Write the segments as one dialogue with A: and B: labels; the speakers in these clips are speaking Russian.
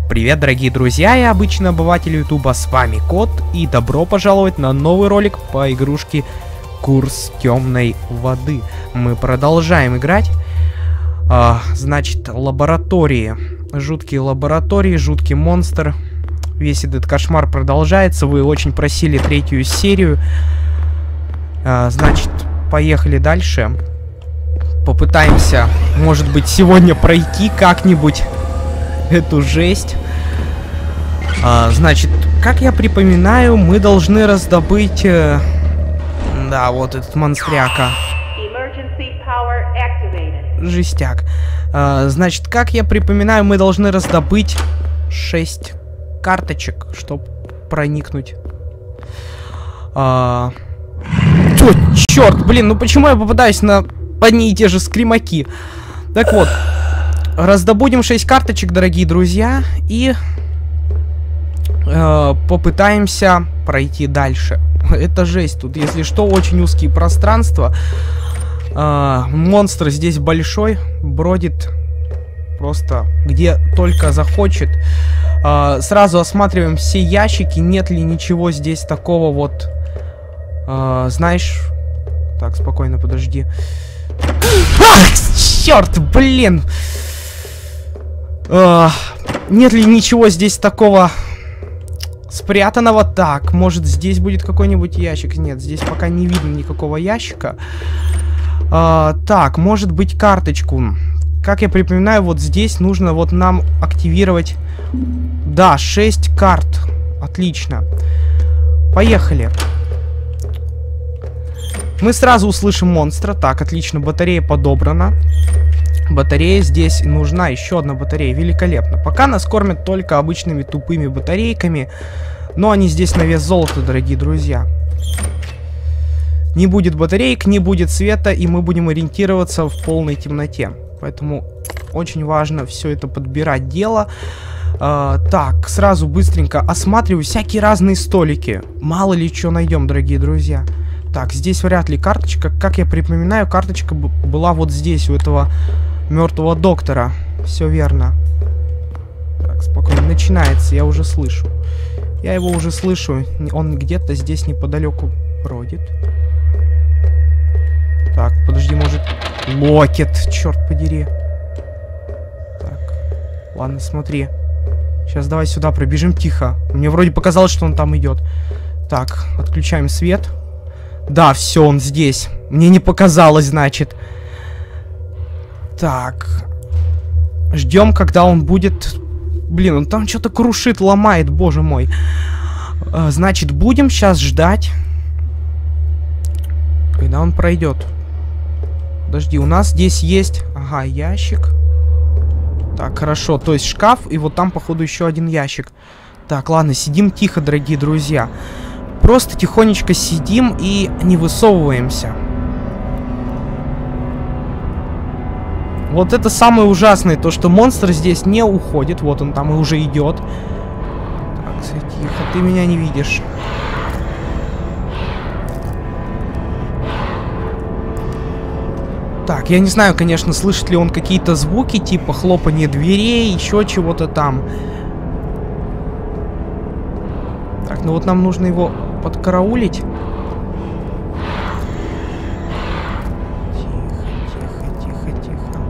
A: Привет, дорогие друзья и обычные обыватели ютуба, с вами Кот, и добро пожаловать на новый ролик по игрушке Курс темной воды. Мы продолжаем играть. Значит, лаборатории. Жуткие лаборатории, жуткий монстр. Весь этот кошмар продолжается. Вы очень просили третью серию. Значит, поехали дальше. Попытаемся, может быть, сегодня пройти как-нибудь эту жесть. Значит, как я припоминаю, мы должны раздобыть... да, вот этот монстряка. Жестяк. Значит, как я припоминаю, мы должны раздобыть 6 карточек, чтобы проникнуть. О, черт, блин, ну почему я попадаюсь на одни и те же скримаки? Так вот, раздобудем 6 карточек, дорогие друзья, и попытаемся пройти дальше. Это жесть, тут, если что, очень узкие пространства. Монстр здесь большой, бродит просто где только захочет. Сразу осматриваем все ящики, нет ли ничего здесь такого вот, знаешь... Так, спокойно, подожди. Ах, черт, блин! Нет ли ничего здесь такого спрятанного? Так, может, здесь будет какой-нибудь ящик? Нет, здесь пока не видно никакого ящика. Так, может быть, карточку. Как я припоминаю, вот здесь нужно вот нам активировать... Да, 6 карт. Отлично. Поехали. Мы сразу услышим монстра. Так, отлично, батарея подобрана. Батарея здесь нужна, еще одна батарея, великолепно. Пока нас кормят только обычными тупыми батарейками, но они здесь на вес золота, дорогие друзья. Не будет батареек, не будет света, и мы будем ориентироваться в полной темноте. Поэтому очень важно все это подбирать дело. Так, сразу быстренько осматриваю всякие разные столики. Мало ли что найдем, дорогие друзья. Так, здесь вряд ли карточка. Как я припоминаю, карточка была вот здесь, у этого мертвого доктора. Все верно. Так, спокойно. Начинается, я уже слышу. Я его уже слышу. Он где-то здесь неподалеку бродит. Так, подожди, может... Локет, черт подери. Так, ладно, смотри. Сейчас давай сюда пробежим тихо. Мне вроде показалось, что он там идет. Так, отключаем свет. Да, все, он здесь. Мне не показалось, значит. Так. Ждем, когда он будет... Блин, он там что-то крушит, ломает, боже мой. Значит, будем сейчас ждать, когда он пройдет. Подожди, у нас здесь есть... Ага, ящик. Так, хорошо, то есть шкаф, и вот там, походу, еще один ящик. Так, ладно, сидим тихо, дорогие друзья. Просто тихонечко сидим и не высовываемся. Вот это самое ужасное, то что монстр здесь не уходит. Вот он там и уже идет. Так, тихо, ты меня не видишь. Так, я не знаю, конечно, слышит ли он какие-то звуки, типа хлопанье дверей, еще чего-то там. Так, ну вот нам нужно его подкараулить. Тихо.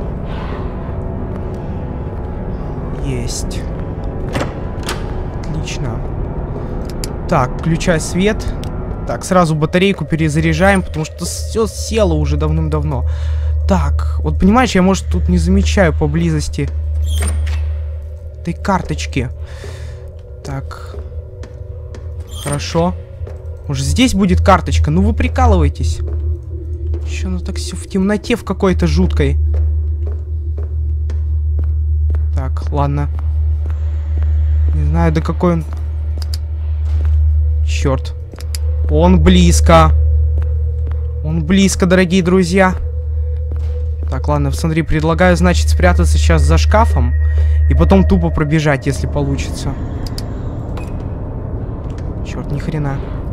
A: Есть. Отлично. Так, включай свет. Так, сразу батарейку перезаряжаем, потому что все село уже давным-давно. Так, вот понимаешь, я, может, тут не замечаю поблизости этой карточки. Так. Хорошо. Может, здесь будет карточка? Ну вы прикалываетесь. Еще оно так все в темноте в какой-то жуткой. Так, ладно. Не знаю, до какой он... Черт. Он близко. Он близко, дорогие друзья. Так, ладно, смотри, предлагаю, значит, спрятаться сейчас за шкафом. И потом тупо пробежать, если получится. Черт, ни хрена.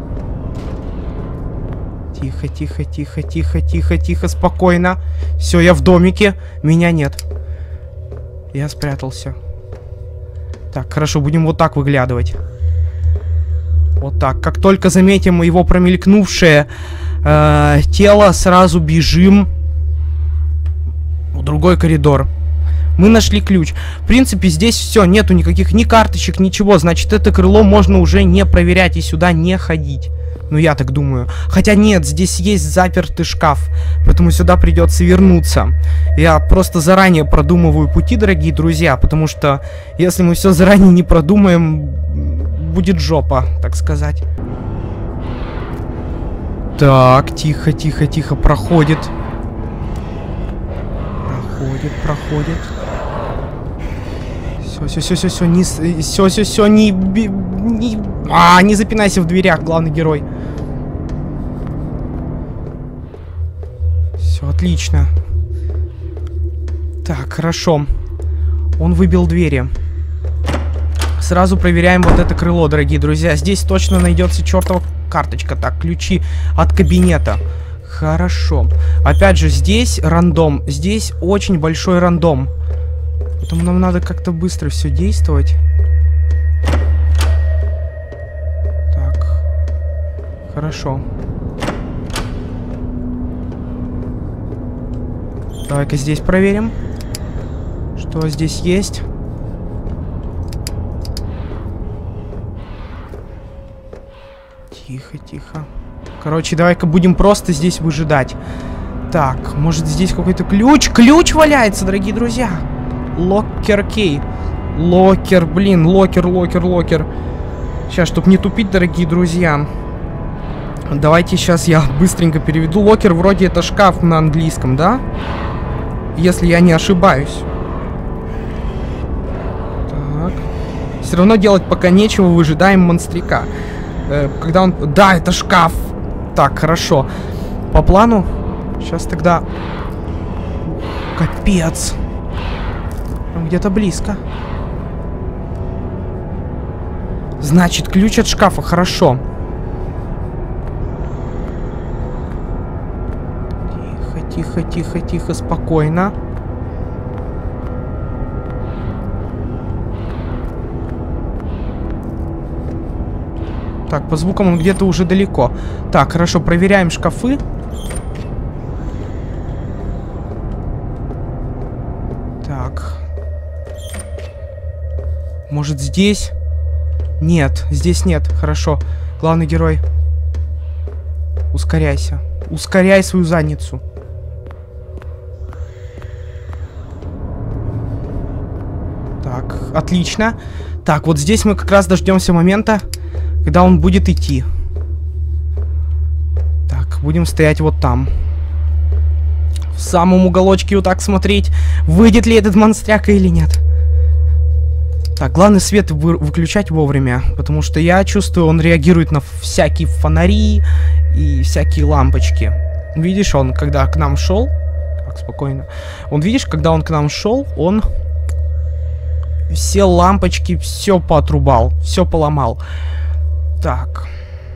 A: Тихо, спокойно. Все, я в домике. Меня нет. Я спрятался. Так, хорошо, будем вот так выглядывать. Вот так. Как только заметим его промелькнувшее тело, сразу бежим в другой коридор. Мы нашли ключ. В принципе, здесь все, нету никаких ни карточек, ничего. Значит, это крыло можно уже не проверять и сюда не ходить. Ну, я так думаю. Хотя нет, здесь есть запертый шкаф. Поэтому сюда придется вернуться. Я просто заранее продумываю пути, дорогие друзья. Потому что если мы все заранее не продумаем, будет жопа, так сказать. Так, тихо, тихо, тихо. Проходит. Проходит. Все, не запинайся в дверях, главный герой. Все, отлично. Так, хорошо. Он выбил двери. Сразу проверяем вот это крыло, дорогие друзья. Здесь точно найдется чертова карточка. Так, ключи от кабинета. Хорошо. Опять же, здесь рандом. Здесь очень большой рандом. Поэтому нам надо как-то быстро все действовать. Так. Хорошо. Давай-ка здесь проверим, что здесь есть. Тихо, тихо. Короче, давай-ка будем просто здесь выжидать. Так, может здесь какой-то ключ? Ключ валяется, дорогие друзья. Локер кей. Локер, блин, локер. Сейчас, чтобы не тупить, дорогие друзья. Давайте сейчас я быстренько переведу. Локер вроде это шкаф на английском, да? Если я не ошибаюсь. Так. Все равно делать пока нечего, выжидаем монстрика. Когда он... Да, это шкаф. Так, хорошо. По плану. Сейчас тогда... Капец. Где-то близко. Значит, ключ от шкафа. Хорошо. Тихо, спокойно. Так, по звукам он где-то уже далеко. Так, хорошо, проверяем шкафы. Так. Может, здесь? Нет, здесь нет. Хорошо. Главный герой. Ускоряйся. Ускоряй свою задницу. Так, отлично. Так, вот здесь мы как раз дождемся момента, когда он будет идти. Так, будем стоять вот там. В самом уголочке вот так смотреть, выйдет ли этот монстряка или нет. Так, главное свет выключать вовремя, потому что я чувствую, он реагирует на всякие фонари и всякие лампочки. Видишь, он когда к нам шел... Так, спокойно. Он, видишь, когда он к нам шел, он... Все лампочки, все поотрубал, все поломал. Так.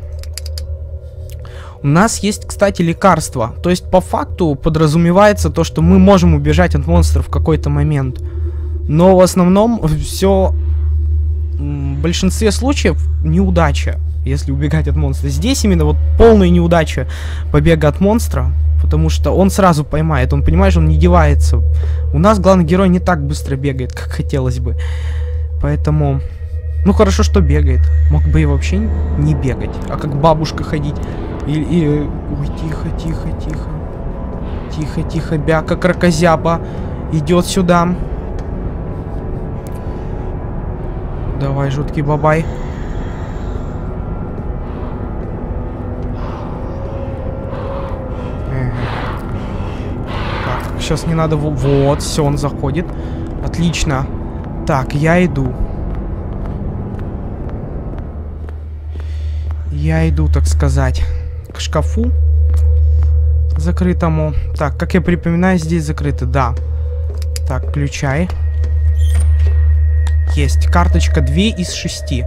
A: У нас есть, кстати, лекарство. То есть, по факту, подразумевается то, что мы можем убежать от монстров в какой-то момент. Но в основном все... В большинстве случаев неудача, если убегать от монстра. Здесь именно вот полная неудача побега от монстра. Потому что он сразу поймает. Он, понимаешь, он не девается. У нас главный герой не так быстро бегает, как хотелось бы. Поэтому... Ну, хорошо, что бегает. Мог бы и вообще не бегать. А как бабушка ходить. Ой, тихо. Бяка, кракозяба. Идет сюда. Давай, жуткий бабай. Так, сейчас не надо... Вот, все, он заходит. Отлично. Так, я иду. Я иду, так сказать, к шкафу закрытому. Так, как я припоминаю, здесь закрыто, да. Так, включай. Есть. Карточка 2 из 6.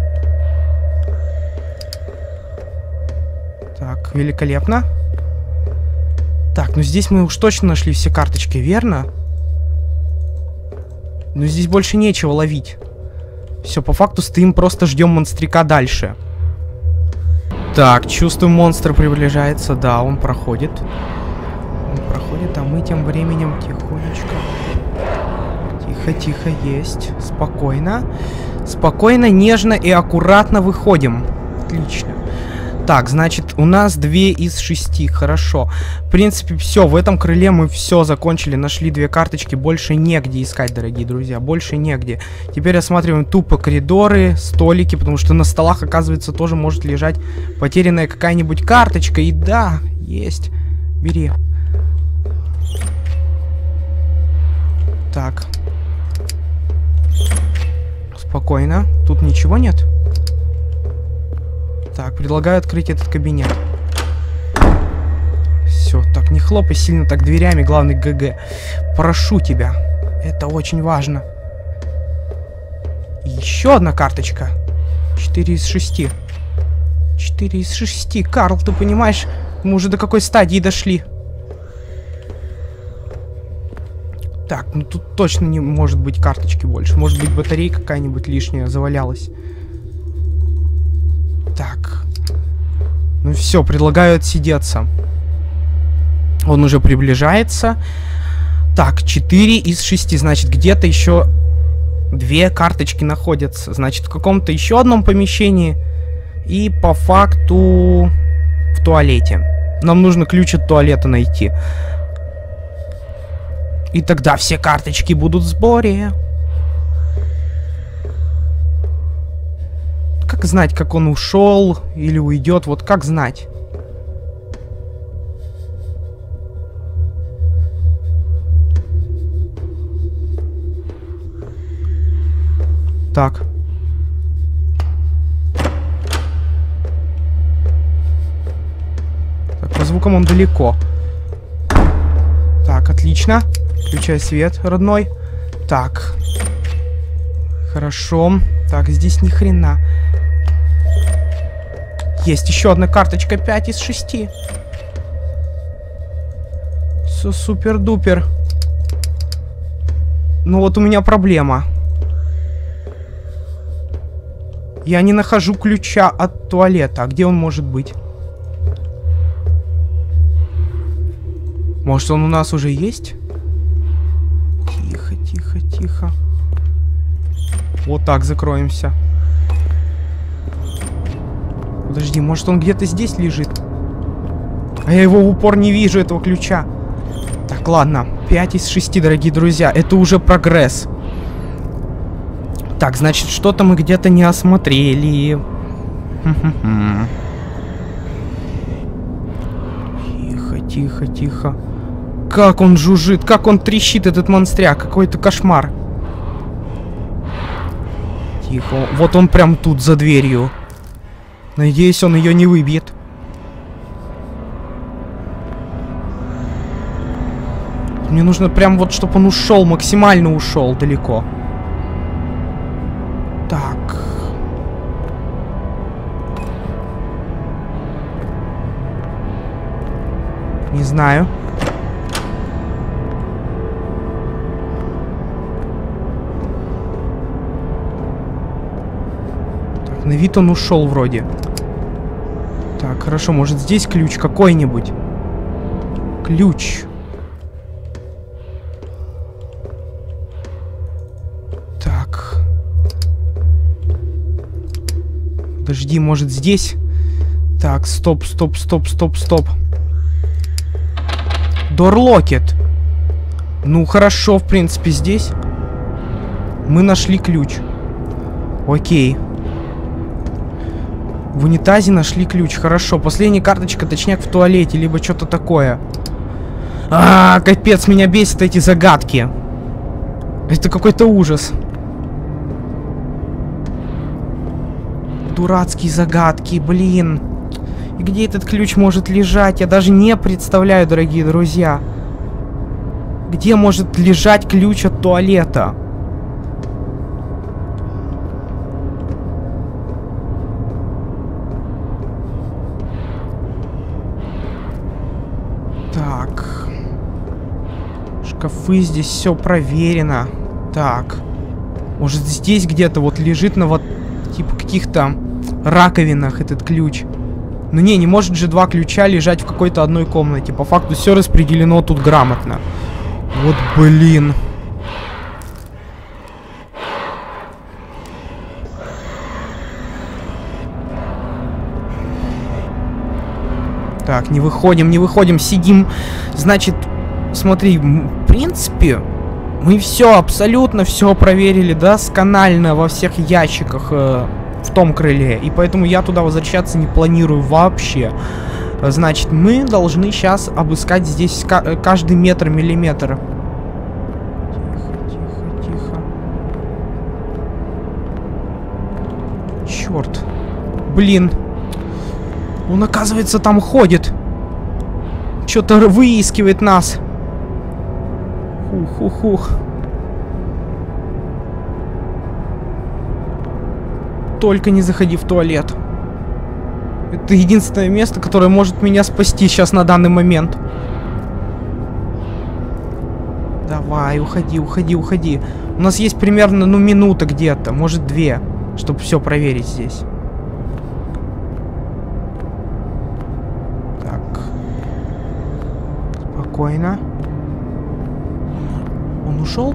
A: Так, великолепно. Так, ну здесь мы уж точно нашли все карточки, верно? Но здесь больше нечего ловить. Все, по факту стоим, просто ждем монстрика дальше. Так, чувствую, монстр приближается. Да, он проходит. Он проходит, а мы тем временем тихонечко. Тихо-тихо, есть. Спокойно. Спокойно, нежно и аккуратно выходим. Отлично. Так, значит, у нас 2 из 6. Хорошо. В принципе, все. В этом крыле мы все закончили. Нашли 2 карточки. Больше негде искать, дорогие друзья. Больше негде. Теперь осматриваем тупо коридоры, столики. Потому что на столах, оказывается, тоже может лежать потерянная какая-нибудь карточка. И да, есть. Бери. Так. Спокойно. Тут ничего нет? Так, предлагаю открыть этот кабинет. Все, так, не хлопай сильно так дверями, главный ГГ. Прошу тебя. Это очень важно. Еще одна карточка. 4 из 6. 4 из 6. Карл, ты понимаешь, мы уже до какой стадии дошли? Так, ну тут точно не может быть карточки больше. Может быть, батарейка какая-нибудь лишняя завалялась. Так. Ну все, предлагаю отсидеться. Он уже приближается. Так, 4 из 6. Значит, где-то еще 2 карточки находятся. Значит, в каком-то еще одном помещении. И по факту в туалете. Нам нужно ключ от туалета найти. И тогда все карточки будут в сборе. Как знать, как он ушел или уйдет? Вот как знать? Так. Так, по звукам он далеко. Так, отлично. Включай свет, родной. Так. Хорошо. Так, здесь ни хрена. Есть еще одна карточка, 5 из 6. Все супер-дупер. Ну вот у меня проблема. Я не нахожу ключа от туалета. А где он может быть? Может, он у нас уже есть? Тихо, тихо, тихо. Вот так закроемся. Подожди, может он где-то здесь лежит? А я его в упор не вижу, этого ключа. Так, ладно. 5 из 6, дорогие друзья. Это уже прогресс. Так, значит, что-то мы где-то не осмотрели. Тихо, тихо, тихо. Как он жужжит, как он трещит, этот монстряк. Какой-то кошмар. Тихо. Вот он прям тут, за дверью. Надеюсь, он ее не выбьет. Мне нужно прям вот, чтобы он ушел, максимально ушел далеко. Так. Не знаю. Так, на вид он ушел вроде. Так, хорошо, может здесь ключ какой-нибудь? Ключ. Так. Подожди, может здесь? Так, стоп, стоп, стоп, стоп, стоп. Дорлокет. Ну, хорошо, в принципе, здесь мы нашли ключ. Окей. В унитазе нашли ключ. Хорошо. Последняя карточка, точняк, в туалете, либо что-то такое. Капец, меня бесят эти загадки. Это какой-то ужас. Дурацкие загадки, блин. И где этот ключ может лежать? Я даже не представляю, дорогие друзья. Где может лежать ключ от туалета? Так. Шкафы, здесь все проверено. Так. Может, здесь где-то вот лежит на вот, типа, каких-то раковинах этот ключ. Ну не может же два ключа лежать в какой-то одной комнате. По факту все распределено тут грамотно. Вот блин. Так, не выходим, сидим. Значит, смотри, в принципе, мы все, абсолютно все проверили досконально во всех ящиках в том крыле. И поэтому я туда возвращаться не планирую вообще. Значит, мы должны сейчас обыскать здесь каждый метр, миллиметр. Тихо. Черт. Блин. Он, оказывается, там ходит. Что-то выискивает нас. Ух. Только не заходи в туалет. Это единственное место, которое может меня спасти сейчас на данный момент. Давай, уходи. У нас есть примерно, ну, минута где-то, может 2, чтобы все проверить здесь. Так. Спокойно. Он ушел?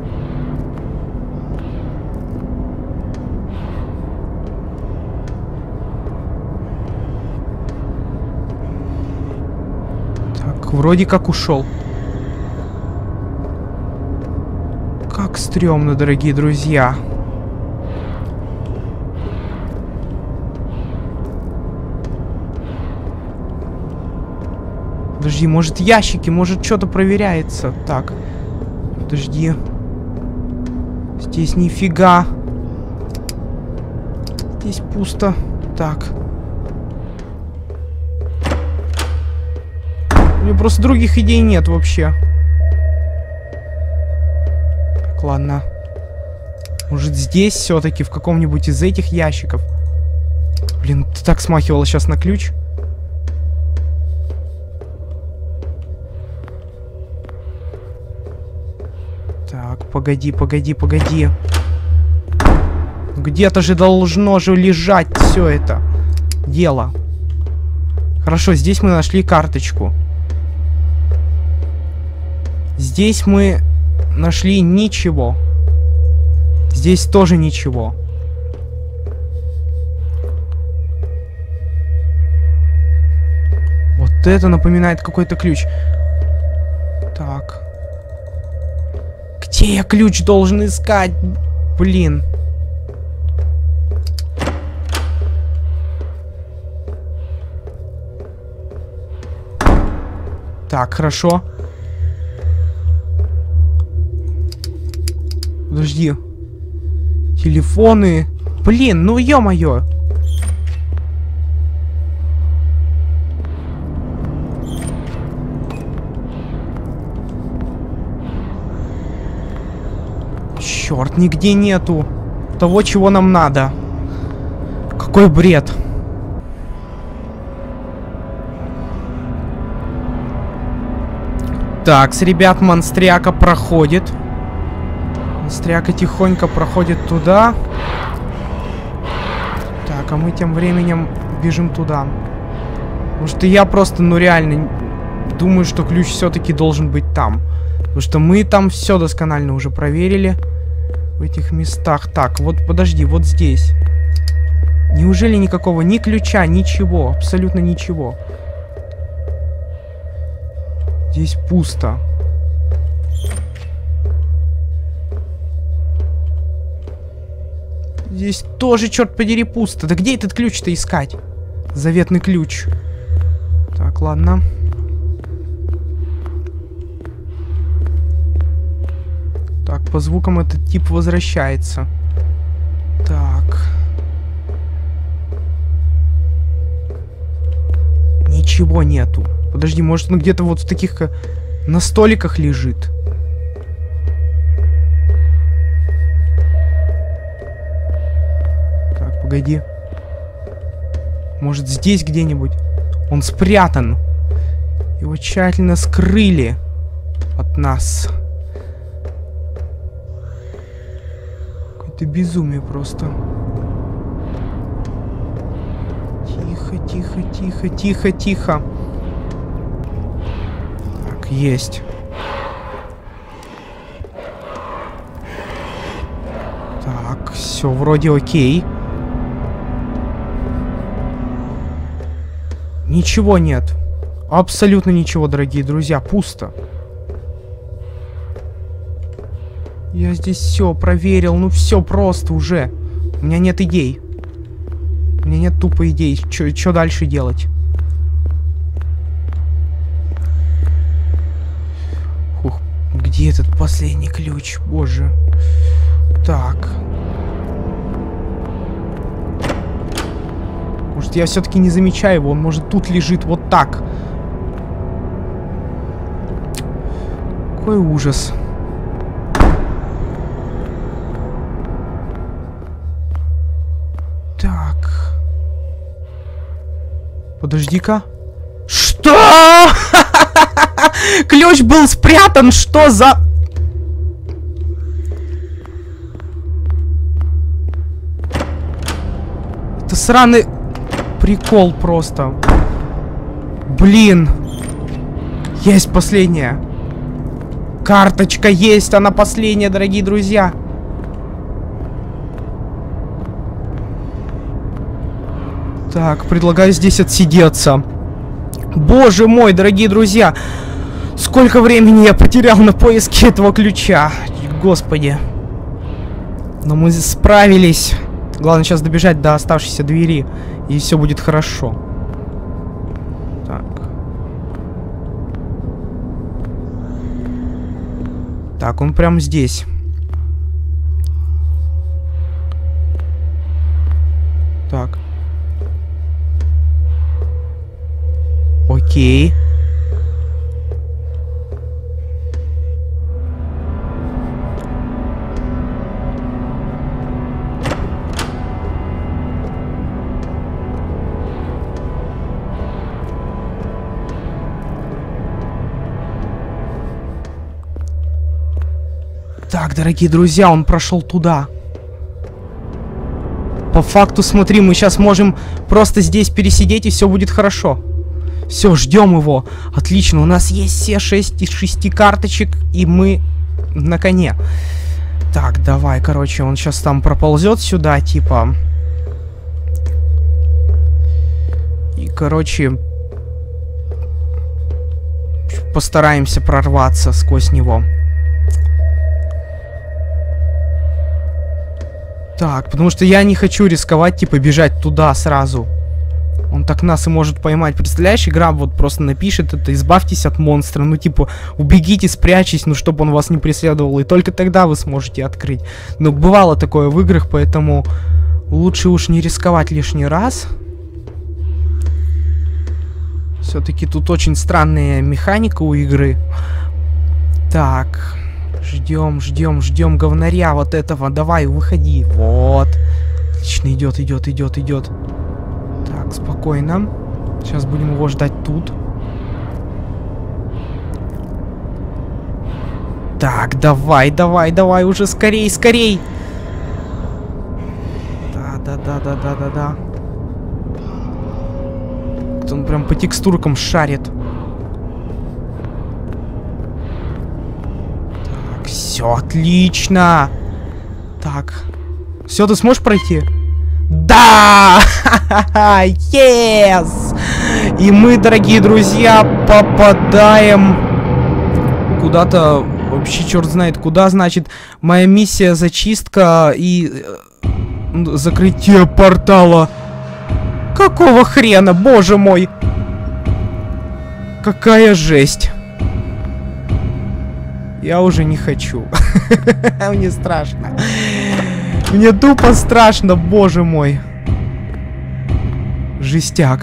A: Так, вроде как ушел. Как стрёмно, дорогие друзья. Подожди, может ящики, может что-то проверяется. Так, подожди. Здесь нифига. Здесь пусто. Так. У меня просто других идей нет вообще. Так, ладно. Может здесь все-таки в каком-нибудь из этих ящиков. Блин, ты так смахивала сейчас на ключ. Так, погоди. Где-то же должно же лежать все это дело. Хорошо, здесь мы нашли карточку. Здесь мы нашли ничего. Здесь тоже ничего. Вот это напоминает какой-то ключ. Так. Где я ключ должен искать? Блин. Так, хорошо. Подожди. Телефоны. Блин, ну ё-моё. Черт, нигде нету того, чего нам надо. Какой бред. Так, ребят, монстряка проходит. Монстряка тихонько проходит туда. Так, а мы тем временем бежим туда. Потому что я просто, ну реально, думаю, что ключ все-таки должен быть там. Потому что мы там все досконально уже проверили. В этих местах. Так, вот подожди, вот здесь. Неужели никакого ни ключа, ничего? Абсолютно ничего. Здесь пусто. Здесь тоже, черт подери, пусто. Да где этот ключ-то искать? Заветный ключ. Так, ладно. Так, по звукам этот тип возвращается. Так. Ничего нету. Подожди, может он где-то вот в таких на столиках лежит? Так, погоди. Может здесь где-нибудь? Он спрятан. Его тщательно скрыли от нас. Это безумие просто. Тихо, тихо, тихо, тихо, тихо. Так, есть. Так, все вроде окей. Ничего нет. Абсолютно ничего, дорогие друзья. Пусто. Я здесь все проверил. Ну все просто уже. У меня нет идей. У меня нет тупо идей. Что дальше делать? Фух, где этот последний ключ? Боже. Так. Может, я все-таки не замечаю его. Он, может, тут лежит вот так. Какой ужас. Так. Подожди-ка. Что? Ключ был спрятан. Что за... Это сраный... Прикол просто. Блин. Есть последняя. Карточка есть. Она последняя, дорогие друзья. Так, предлагаю здесь отсидеться. Боже мой, дорогие друзья. Сколько времени я потерял на поиски этого ключа. Господи. Но мы справились. Главное сейчас добежать до оставшейся двери. И все будет хорошо. Так. Так, он прям здесь. Так. Окей. Так, дорогие друзья, он прошел туда. По факту, смотри, мы сейчас можем просто здесь пересидеть, и все будет хорошо. Все, ждем его. Отлично, у нас есть все 6 из 6 карточек, и мы на коне. Так, давай, короче, он сейчас там проползет сюда, типа. И, короче, постараемся прорваться сквозь него. Так, потому что я не хочу рисковать, типа, бежать туда сразу. Он так нас и может поймать. Представляешь, игра вот просто напишет это: избавьтесь от монстра. Ну, типа, убегите, спрячьтесь, ну, чтобы он вас не преследовал. И только тогда вы сможете открыть. Но бывало такое в играх, поэтому лучше уж не рисковать лишний раз. Все-таки тут очень странная механика у игры. Так... Ждем, ждем, ждем говнаря вот этого. Давай, выходи. Вот. Отлично, идет, идет, идет, идет. Так, спокойно. Сейчас будем его ждать тут. Так, давай, давай, давай, уже скорей, скорей. Да, да, да, да, да, да, да. Он прям по текстуркам шарит. Все отлично. Так. Все, ты сможешь пройти? Да! Yes! И мы, дорогие друзья, попадаем куда-то, вообще черт знает куда, значит, моя миссия зачистка и закрытие портала. Какого хрена, боже мой! Какая жесть! Я уже не хочу. Мне страшно. Мне тупо страшно, боже мой. Жестяк.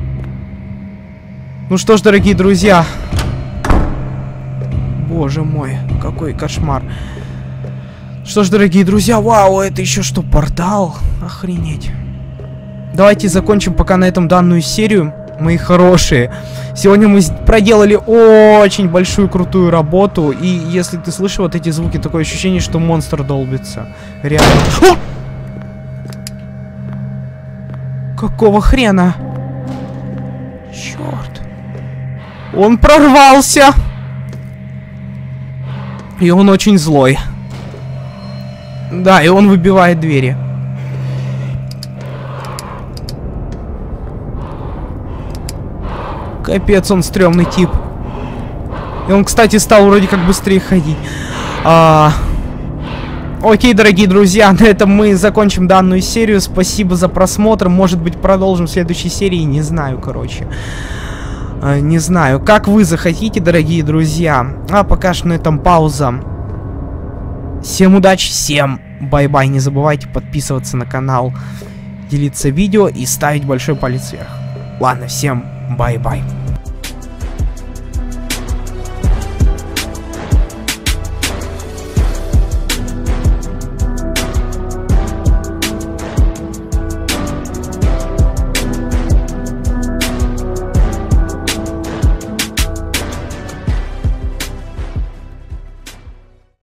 A: Ну что ж, дорогие друзья. Боже мой, какой кошмар. Что ж, дорогие друзья, вау, это еще что, портал? Охренеть. Давайте закончим пока на этом данную серию. мои хорошие. Сегодня мы проделали очень большую крутую работу. И если ты слышишь вот эти звуки, такое ощущение, что монстр долбится. Реально. О! Какого хрена? Черт. Он прорвался. И он очень злой. Да, и он выбивает двери. Капец, он стрёмный тип. И он, кстати, стал вроде как быстрее ходить. Окей, дорогие друзья, на этом мы закончим данную серию. Спасибо за просмотр. Может быть, продолжим в следующей серии. Не знаю, короче. Не знаю, как вы захотите, дорогие друзья. А пока что на этом пауза. Всем удачи, всем бай-бай. Не забывайте подписываться на канал, делиться видео и ставить большой палец вверх. Ладно, всем бай-бай.